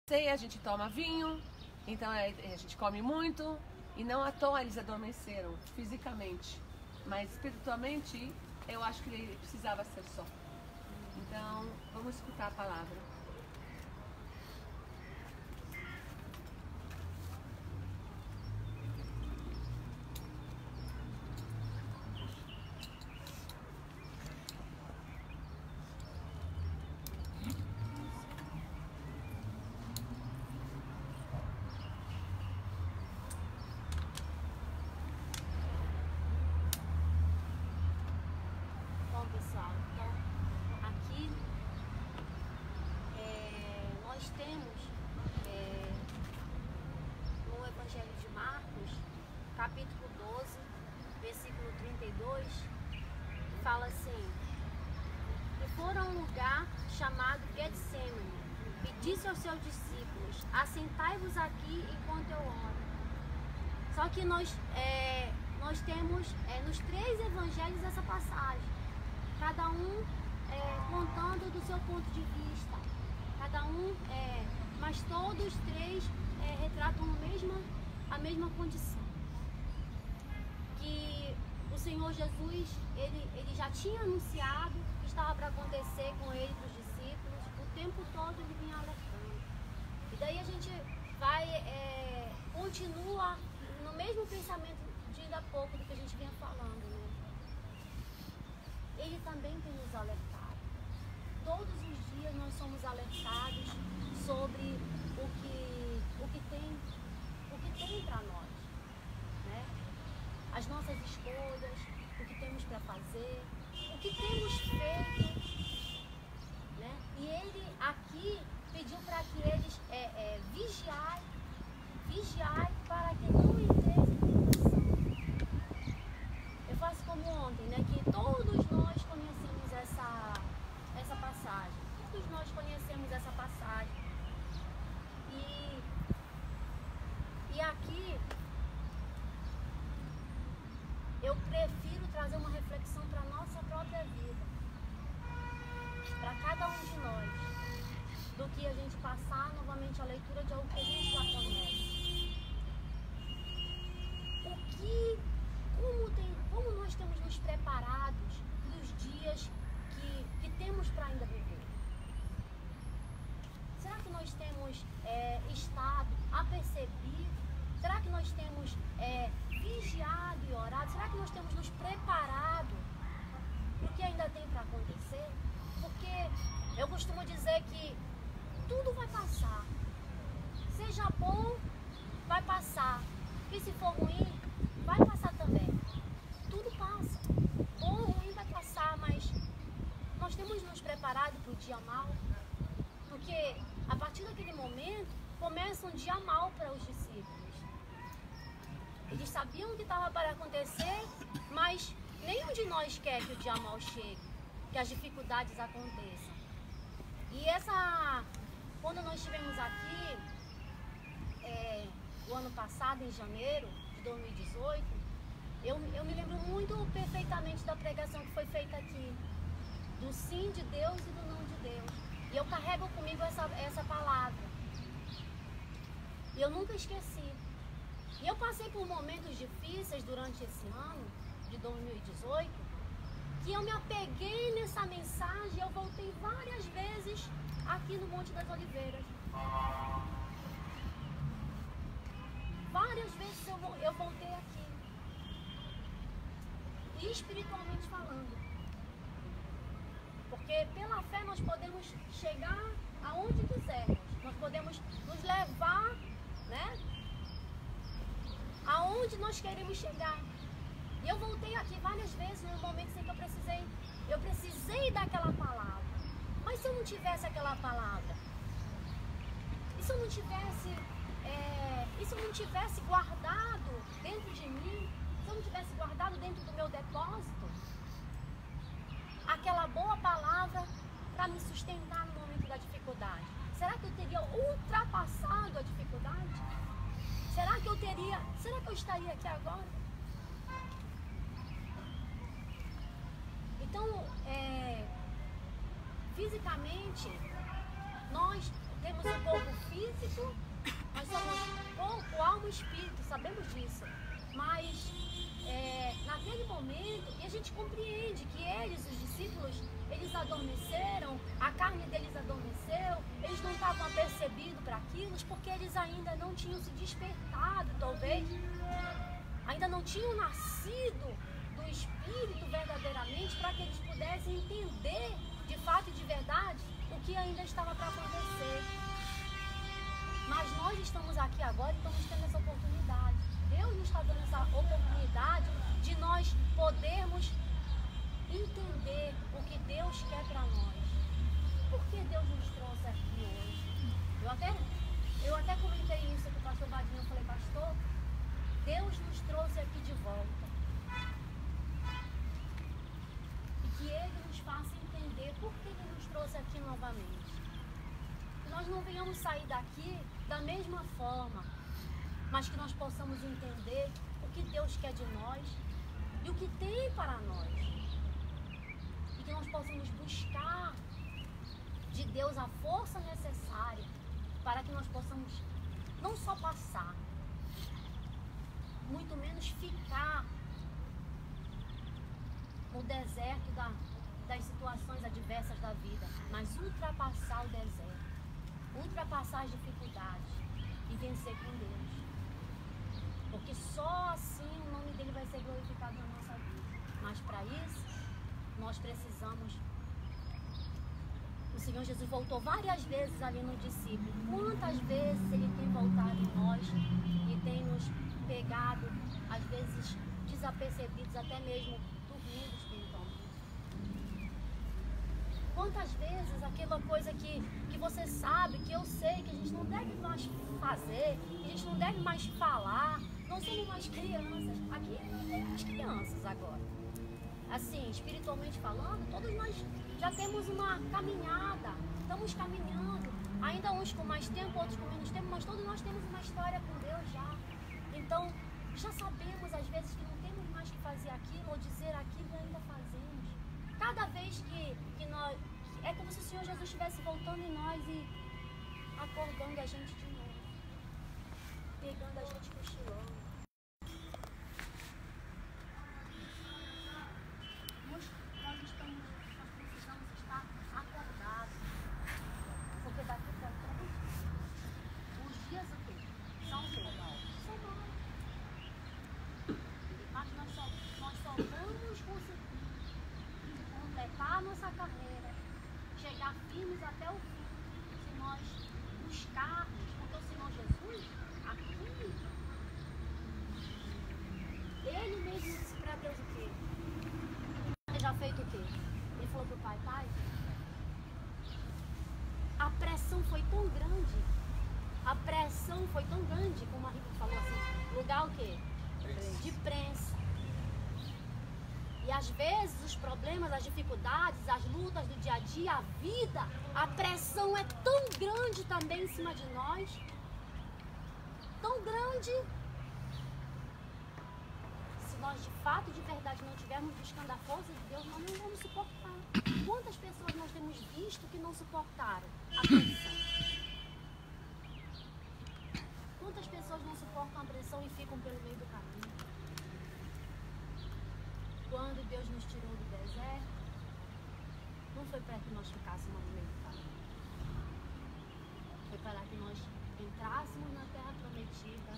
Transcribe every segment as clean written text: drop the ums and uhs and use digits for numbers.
ceia, a gente toma vinho, então a gente come muito, e não à toa eles adormeceram fisicamente, mas espiritualmente eu acho que ele precisava ser só. Então, vamos escutar a palavra. Capítulo 12, versículo 32, fala assim: e foram a um lugar chamado Getsêmani, e disse aos seus discípulos: assentai-vos aqui enquanto eu oro. Só que nós temos nos 3 evangelhos essa passagem, cada um contando do seu ponto de vista, cada um, mas todos 3 retratam a mesma condição. Que o Senhor Jesus, ele já tinha anunciado que estava para acontecer com ele, para os discípulos, o tempo todo ele vinha alertando. E daí a gente vai, continua no mesmo pensamento de ainda há pouco do que a gente vinha falando, né? Ele também tem nos alertado. Todos os dias nós somos alertados sobre o que tem para nós, né? As nossas escolhas, o que temos para fazer, o que temos feito, né? E ele aqui pediu para que eles vigiai para que não entreis em tentação. Eu faço como ontem, né? Que todos nós conhecemos essa passagem. Todos nós conhecemos essa passagem. E aqui eu prefiro trazer uma reflexão para a nossa própria vida, para cada um de nós, do que a gente passar novamente a leitura de algo que a gente já conhece. Como nós temos nos preparados para os dias que temos para ainda viver? Será que nós temos estado apercebido? Será que nós temos vigiado e orado? Será que nós temos nos preparado para o que ainda tem para acontecer? Porque eu costumo dizer que tudo vai passar. Seja bom, vai passar. E se for ruim, vai passar também. Tudo passa. Bom ou ruim vai passar, mas nós temos nos preparado para o dia mau. Porque a partir daquele momento, começa um dia mau para os discípulos. Eles sabiam que estava para acontecer, mas nenhum de nós quer que o dia mau chegue, que as dificuldades aconteçam. E quando nós estivemos aqui, o ano passado, em janeiro de 2018, eu me lembro muito perfeitamente da pregação que foi feita aqui, do sim de Deus e do não de Deus. E eu carrego comigo essa palavra. E eu nunca esqueci. E eu passei por momentos difíceis durante esse ano, de 2018, que eu me apeguei nessa mensagem e eu voltei várias vezes aqui no Monte das Oliveiras. Várias vezes eu voltei aqui. E espiritualmente falando. Porque pela fé nós podemos chegar aonde quisermos. Nós podemos nos levar, né? Aonde nós queremos chegar. E eu voltei aqui várias vezes no momento em que eu precisei daquela palavra. Mas se eu não tivesse aquela palavra? E se eu não tivesse guardado dentro de mim? Se eu não tivesse guardado dentro do meu depósito aquela boa palavra para me sustentar no momento da dificuldade? Será que eu teria ultrapassado a dificuldade? Será que eu estaria aqui agora? Então, fisicamente, nós temos um corpo físico, nós somos corpo, alma e espírito, sabemos disso. Mas naquele momento, e a gente compreende que eles, os discípulos, eles adormeceram, a carne deles adormeceu, eles não estavam apercebidos para aquilo, porque eles ainda não tinham se despertado, talvez, ainda não tinham nascido do Espírito verdadeiramente, para que eles pudessem entender, de fato e de verdade, o que ainda estava para acontecer. Mas nós estamos aqui agora e estamos tendo essa oportunidade. Deus nos está dando essa oportunidade de nós podermos entender o que Deus quer para nós. Por que Deus nos trouxe aqui hoje? Eu até comentei isso com o pastor Vadinho. Eu falei, pastor, Deus nos trouxe aqui de volta. E que Ele nos faça entender por que Ele nos trouxe aqui novamente. Que nós não venhamos sair daqui da mesma forma, mas que nós possamos entender o que Deus quer de nós e o que tem para nós. E que nós possamos buscar de Deus a força necessária para que nós possamos não só passar, muito menos ficar no deserto das situações adversas da vida, mas ultrapassar o deserto, ultrapassar as dificuldades e vencer com Deus. Porque só assim o nome dele vai ser glorificado na nossa vida. Mas para isso, nós precisamos. O Senhor Jesus voltou várias vezes ali no discípulo. Quantas vezes ele tem voltado em nós e tem nos pegado, às vezes desapercebidos, até mesmo dormindo espiritualmente. Quantas vezes aquela coisa que você sabe, que eu sei, que a gente não deve mais fazer, que a gente não deve mais falar. Nós somos mais crianças. Aqui é as crianças agora. Assim, espiritualmente falando, todos nós já temos uma caminhada. Estamos caminhando. Ainda uns com mais tempo, outros com menos tempo, mas todos nós temos uma história com Deus já. Então, já sabemos às vezes que não temos mais que fazer aquilo ou dizer aquilo e ainda fazemos. Cada vez que nós... É como se o Senhor Jesus estivesse voltando em nós e acordando a gente de novo. Pegando a gente cochilando. Nós precisamos estar acordados. Porque daqui para frente, os dias o quê? São o quê? São maus. Mas nós só vamos conseguir completar a nossa carreira, chegar firmes até o fim, se nós buscarmos, porque o Senhor Jesus, aqui, Ele mesmo disse para Deus o quê? Ele já feito o quê? Ele falou para o Pai, Pai, a pressão foi tão grande, como a Rita falou assim, lugar o quê? De prensa. E às vezes os problemas, as dificuldades, as lutas do dia a dia, a vida, a pressão é tão grande também em cima de nós. Tão grande. Se nós de fato, de verdade, não estivermos buscando a força de Deus, nós não vamos suportar. Quantas pessoas nós temos visto que não suportaram a pressão? Quantas pessoas não suportam a pressão e ficam pelo meio do caminho? Quando Deus nos tirou do deserto, não foi para que nós ficássemos no meio do caminho. Foi para que nós entrássemos na terra prometida,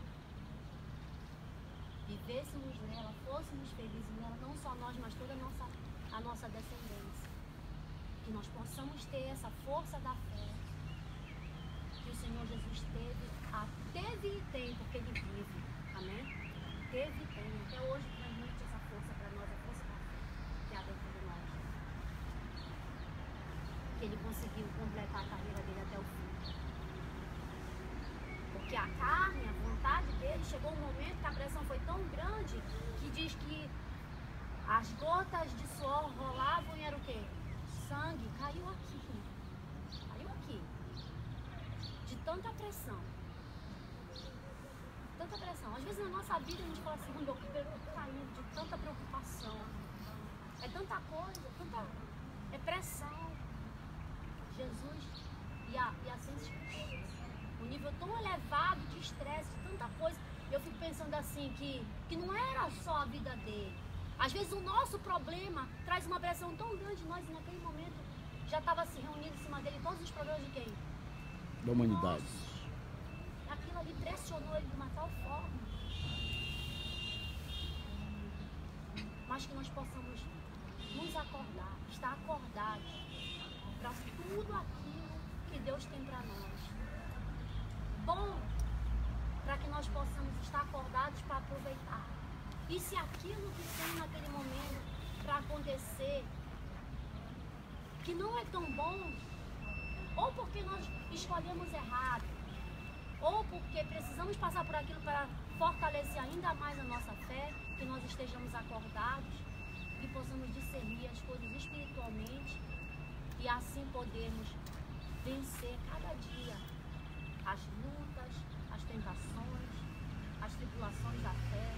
vivêssemos nela, fôssemos felizes nela, não só nós, mas toda a nossa descendência. Que nós possamos ter essa força da fé que o Senhor Jesus teve e tem, porque Ele vive. Amém? Teve e tem. Até hoje transmite essa força para nós, a força da fé que há dentro de nós. Que Ele conseguiu completar a carreira dele até o fim. Porque a carne, a vontade dele, chegou um momento que a pressão foi tão grande que diz que as gotas de suor rolavam e era o quê? Sangue caiu aqui. Caiu aqui. De tanta pressão. Tanta pressão. Às vezes na nossa vida a gente fala assim, meu cabelo está caindo de tanta preocupação. É tanta coisa, é pressão. Jesus E assim um nível tão elevado de estresse, de tanta coisa. Eu fico pensando assim, que não era só a vida dele. Às vezes o nosso problema traz uma pressão tão grande em nós, e naquele momento já estava se reunindo em cima dele todos os problemas de quem? Da humanidade. Nossa, aquilo ali pressionou ele de uma tal forma. Mas que nós possamos nos acordar, estar acordados para tudo aquilo que Deus tem para nós. Bom, para que nós possamos estar acordados para aproveitar. E se aquilo que tem naquele momento para acontecer, que não é tão bom, ou porque nós escolhemos errado, ou porque precisamos passar por aquilo para fortalecer ainda mais a nossa fé, que nós estejamos acordados e possamos discernir as coisas espiritualmente e assim podermos vencer cada dia as lutas, as tentações, as tribulações da fé.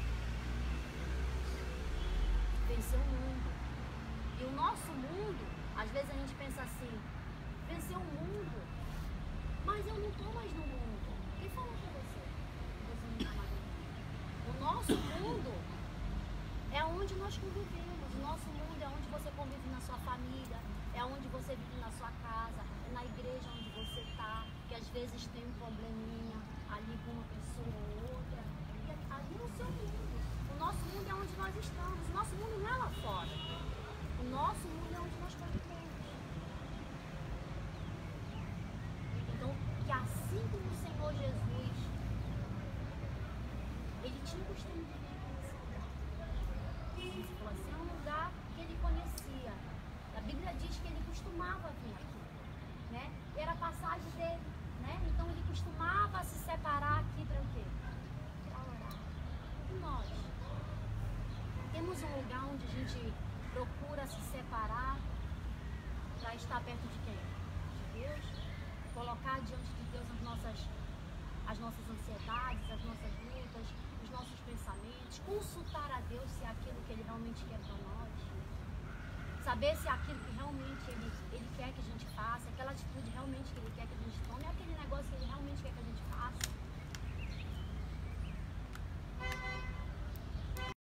Vencer o mundo. E o nosso mundo, às vezes a gente pensa assim, vencer o mundo, mas eu não estou mais no mundo. Quem falou com você? Você não está mais no mundo. O nosso mundo é onde nós convivemos. O nosso mundo é onde você convive na sua família, é onde você vive na sua casa, é na igreja onde você está, que às vezes tem um probleminha ali com uma pessoa ou outra. E ali é o seu mundo. O nosso mundo é onde nós estamos. O nosso mundo não é lá fora. O nosso mundo é onde nós convivemos. Então, que assim como o Senhor Jesus, ele tinha o costume de vir aqui nesse lugar. Ele falou assim, é um lugar que ele conhecia. A Bíblia diz que ele costumava vir aqui, né? Era a passagem dele, né? Então ele costumava se separar aqui para o quê? Para orar. E nós? Temos um lugar onde a gente procura se separar para estar perto de quem? De Deus. Colocar diante de Deus as nossas ansiedades, as nossas lutas, os nossos pensamentos. Consultar a Deus se é aquilo que Ele realmente quer para nós. Saber se é aquilo que realmente Ele quer